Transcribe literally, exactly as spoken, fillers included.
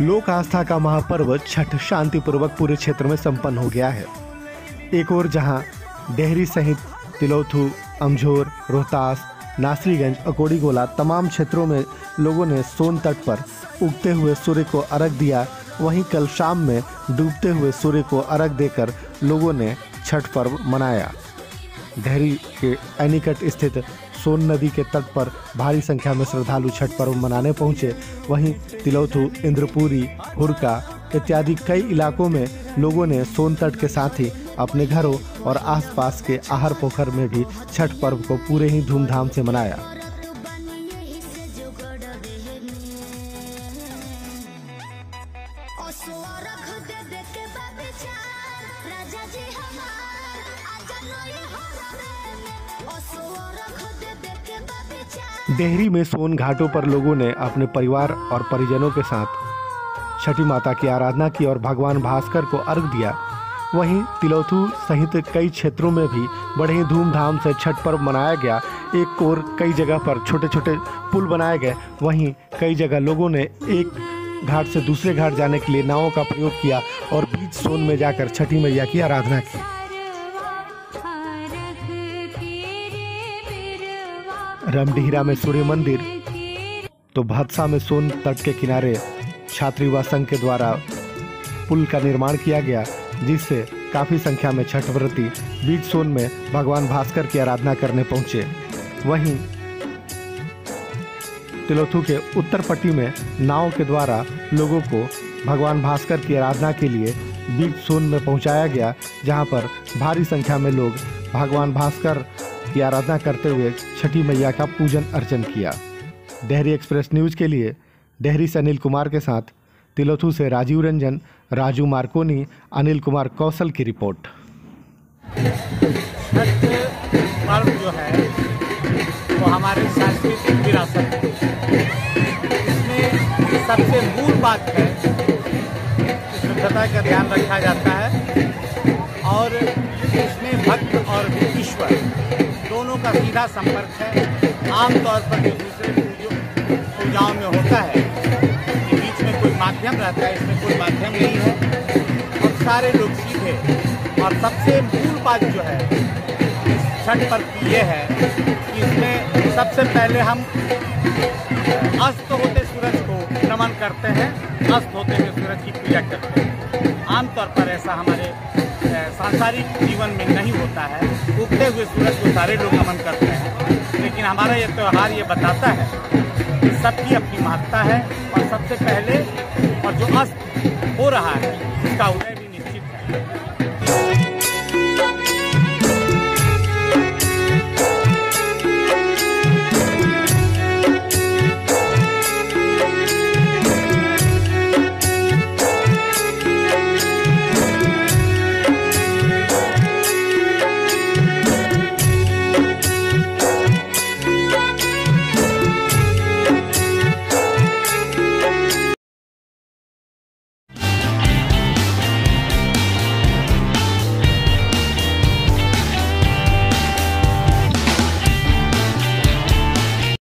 लोक आस्था का महापर्व छठ शांतिपूर्वक पूरे क्षेत्र में संपन्न हो गया है। एक ओर जहां डेहरी सहित तिलौथू, अमझोर, रोहतास, नासरीगंज, अकोड़ी गोला तमाम क्षेत्रों में लोगों ने सोन तट पर उगते हुए सूर्य को अर्घ दिया, वहीं कल शाम में डूबते हुए सूर्य को अर्घ देकर लोगों ने छठ पर्व मनाया। डेहरी के एनीकट स्थित सोन नदी के तट पर भारी संख्या में श्रद्धालु छठ पर्व मनाने पहुंचे। वहीं तिलौथू, इंद्रपुरी, हुरका इत्यादि कई इलाकों में लोगों ने सोन तट के साथ ही अपने घरों और आसपास के आहर पोखर में भी छठ पर्व को पूरे ही धूमधाम से मनाया। डेहरी में सोन घाटों पर लोगों ने अपने परिवार और परिजनों के साथ छठी माता की आराधना की और भगवान भास्कर को अर्घ दिया। वहीं तिलौथू सहित कई क्षेत्रों में भी बड़े ही धूमधाम से छठ पर्व मनाया गया। एक ओर कई जगह पर छोटे छोटे पुल बनाए गए, वहीं कई जगह लोगों ने एक घाट से दूसरे घाट जाने के लिए नावों का प्रयोग किया और बीच सोन में जाकर छठी मैया की आराधना की। रामडीहरा में सूर्य मंदिर तो भदसा में सोन तट के किनारे छात्र युवा संघ के द्वारा पुल का निर्माण किया गया, जिससे काफ़ी संख्या में छठ व्रती बीच सोन में भगवान भास्कर की आराधना करने पहुंचे। वहीं तिलौथू के उत्तर पट्टी में नाव के द्वारा लोगों को भगवान भास्कर की आराधना के लिए बीच सोन में पहुंचाया गया, जहां पर भारी संख्या में लोग भगवान भास्कर की आराधना करते हुए छठी मैया का पूजन अर्चन किया। डेहरी एक्सप्रेस न्यूज़ के लिए डेहरी से अनिल कुमार के साथ तिलौथू से राजीव रंजन, राजू मार्कोनी, अनिल कुमार कौशल की रिपोर्ट। छठ पर्व जो है वो हमारे सांस्कृतिक विरासत है। इसमें सबसे मूल बात है शुद्धता का ध्यान रखा जाता है और इसमें भक्त और ईश्वर दोनों का सीधा संपर्क है। आमतौर पर जो दूसरे पूजाओं में होता है कि बीच में कोई माध्यम रहता है, इसमें कोई माध्यम नहीं है और सारे लोग सीधे। और सबसे मूल बात जो है इस छठ पर्व की ये है कि इसमें सबसे पहले हम अस्त होते सूरज को नमन करते हैं, अस्त होते हुए सूरज की पूजा करते हैं। आमतौर पर ऐसा हमारे सांसारिक जीवन में नहीं होता है, उगते हुए सूरज को सारे लोग नमन करते हैं, लेकिन हमारा ये त्यौहार ये बताता है कि सबकी अपनी महत्ता है और सबसे पहले और जो अस्त हो रहा है उसका उदय